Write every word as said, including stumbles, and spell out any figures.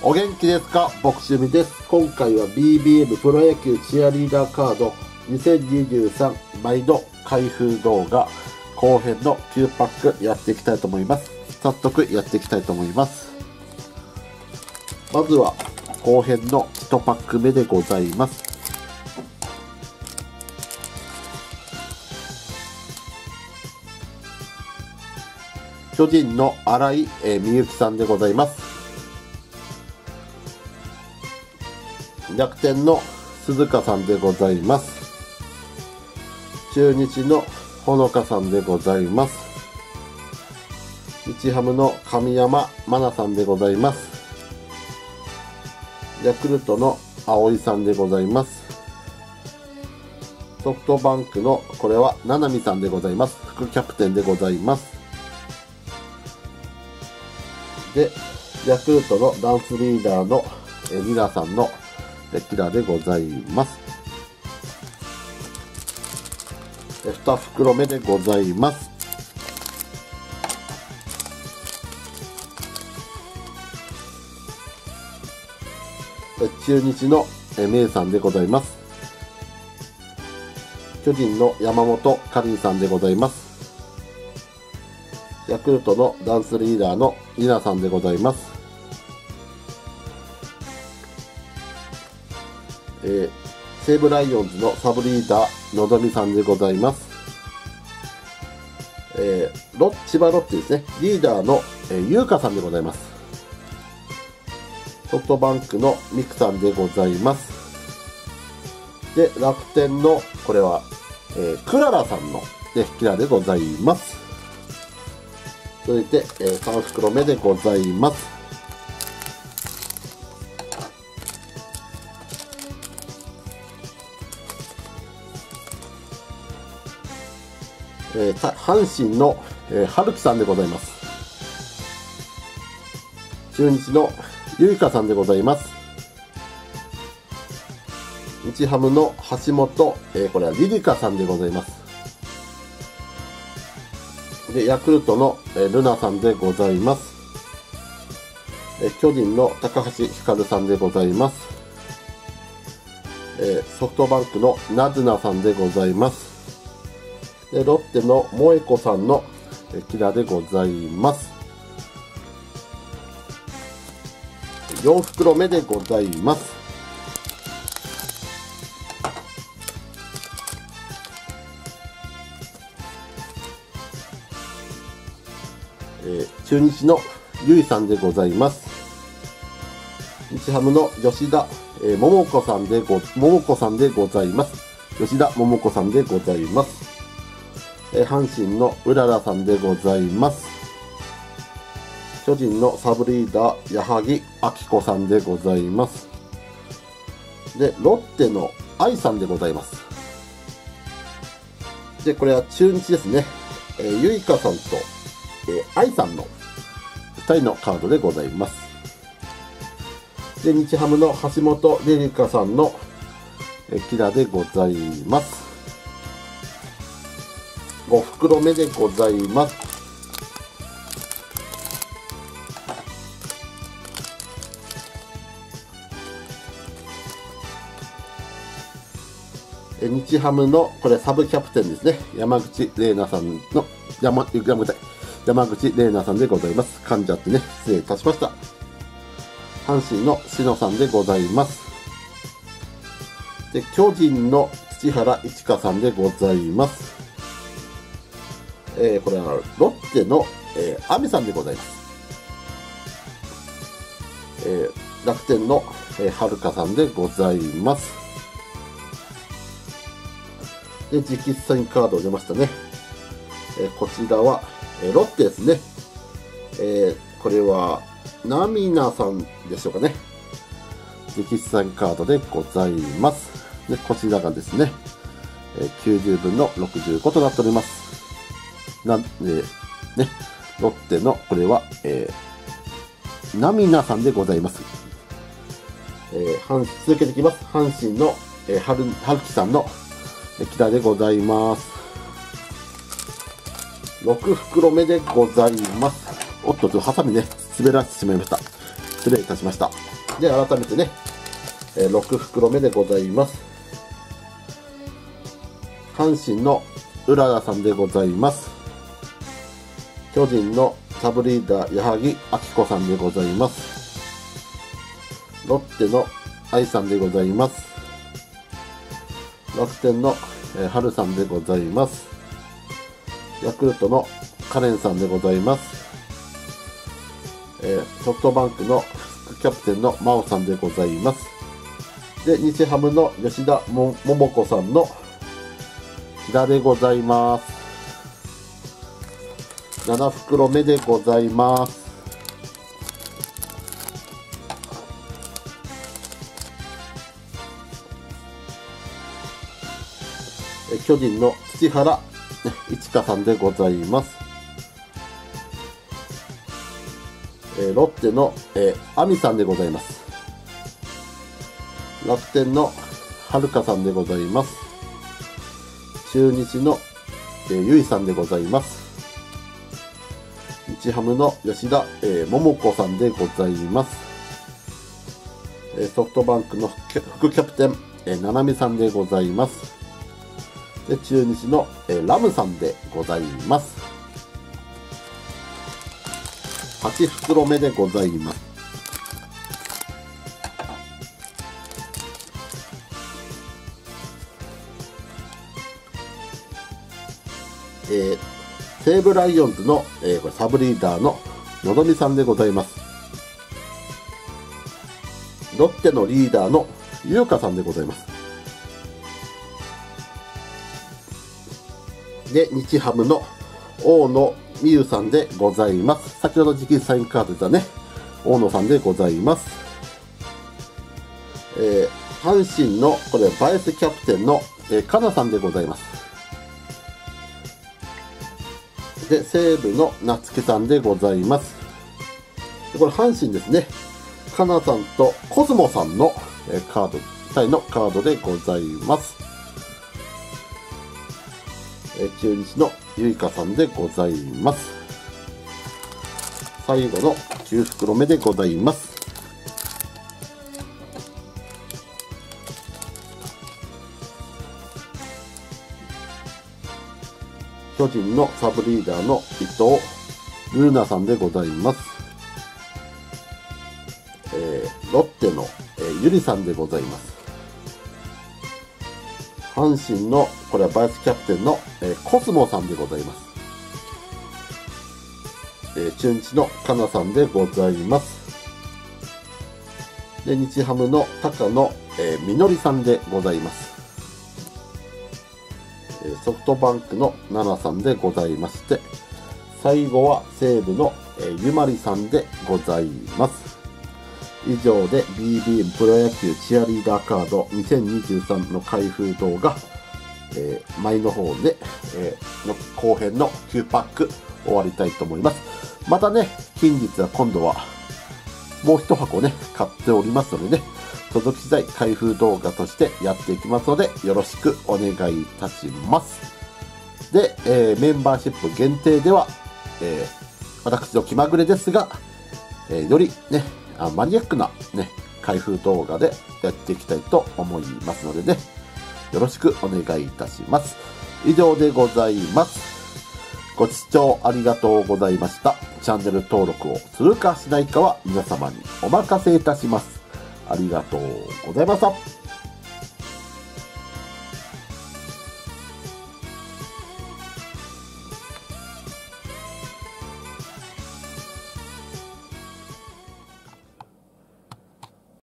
お元気ですか？僕趣味です。今回は ビービーエム プロ野球チアリーダーカードにせんにじゅうさん毎度開封動画後編のきゅうパックやっていきたいと思います。早速やっていきたいと思います。まずは後編のいちパック目でございます。巨人の新井美幸さんでございます。楽天の鈴鹿さんでございます。中日のほのかさんでございます。日ハムの神山真奈さんでございます。ヤクルトの葵さんでございます。ソフトバンクのこれは七海さんでございます。副キャプテンでございます。で、ヤクルトのダンスリーダーのえニラさんのキラでございます。に袋目でございます。中日のメイさんでございます。巨人の山本かりんさんでございます。ヤクルトのダンスリーダーのニナさんでございます。えー、西武ライオンズのサブリーダーのぞみさんでございます。えー、ロ千葉ロッテですね、リーダーの、えー、ゆうかさんでございます。ソフトバンクのミクさんでございます。で、楽天のこれは、えー、クララさんの、ね、キラでございます。続いて、えー、さん袋目でございます。えー、阪神の、えー、春樹さんでございます。中日のゆいかさんでございます。日ハムの橋本、えー、これはリリカさんでございます。で、ヤクルトの、えー、ルナさんでございます。えー、巨人の高橋ひかるさんでございます。えー、ソフトバンクのナズナさんでございます。で、ロッテの萌子さんのキラでございます。よん袋目でございます。えー、中日のゆいさんでございます。日ハムの吉田、えー、桃子さんでご、桃子さんでございます。吉田桃子さんでございます。阪神のうららさんでございます。巨人のサブリーダー矢作明子さんでございます。で、ロッテの愛さんでございます。で、これは中日ですね。えー、ゆいかさんと、えー、愛さんのふたりのカードでございます。で、日ハムの橋本リリカさんの、えー、キラでございます。ご袋目でございます。え日ハムのこれサブキャプテンですね、山口玲奈さんの山山口山口玲奈さんでございます。噛んじゃってね、失礼いたしました。阪神の篠さんでございます。で、巨人の土原一花さんでございます。えー、これはロッテの、えー、アミさんでございます。えー、楽天の、えー、はるかさんでございます。で、直筆サインカード出ましたね。えー、こちらは、えー、ロッテですね。えー、これは、ナミナさんでしょうかね。直筆サインカードでございます。で、こちらがですね、えー、きゅうじゅうぶんのろくじゅうごとなっております。なんで、ね、ロッテの、これは、えー、ナミナさんでございます。えー、阪続けていきます。阪神の、えー、はる、はるきさんの、えキラでございます。ろく袋目でございます。おっと、ちょっとハサミね、滑らせてしまいました。 失礼いたしました。で、改めてね、えー、ろく袋目でございます。阪神のうららさんでございます。巨人のサブリーダー矢作明子さんでございます。ロッテの愛さんでございます。楽天の、えー、春さんでございます。ヤクルトのカレンさんでございます。えー、ソフトバンクの副キャプテンの真央さんでございます。で、日ハムの吉田も桃子さんの平でございます。なな袋目でございます。え巨人の土原一花さんでございます。えロッテのえ亜美さんでございます。楽天のはるかさんでございます。中日のえゆいさんでございます。日ハムの吉田、えー、桃子さんでございます。えー、ソフトバンクの副キャプテン、えー、ななみさんでございます。で、中日の、えー、ラムさんでございます。はち袋目でございます。えー西武ライオンズの、えー、これサブリーダーののぞみさんでございます。ロッテのリーダーのゆうかさんでございます。で、日ハムの大野美優さんでございます。先ほど直筆サインカードだね。大野さんでございます。えー、阪神のこれバイスキャプテンの、えー、かなさんでございます。で、西武の夏木さんでございます。でこれ阪神ですね。かなさんとコスモさんの、えー、カード、体のカードでございます。えー、中日のゆいかさんでございます。最後のきゅう袋目でございます。巨人のサブリーダーの伊藤ルーナさんでございます。えー、ロッテの、えー、ゆりさんでございます。阪神のこれはバイスキャプテンの、えー、コスモさんでございます。えー、中日のかなさんでございます。で、日ハムの高野、えー、みのりさんでございます。ソフトバンクのななさんでございまして、最後は西武のゆまりさんでございます。以上で ビービーエム プロ野球チアリーダーカードにせんにじゅうさんの開封動画、えー、前の方で、えー、の後編のきゅうパック終わりたいと思います。またね、近日は今度はもう一箱ね、買っておりますのでね、届き次第開封動画としてやっていきますので、よろしくお願いいたします。で、えー、メンバーシップ限定では、えー、私の気まぐれですが、えー、よりね、あマニアックなね、開封動画でやっていきたいと思いますのでね、よろしくお願いいたします。以上でございます。ご視聴ありがとうございました。チャンネル登録をするかしないかは皆様にお任せいたします。ありがとうございました。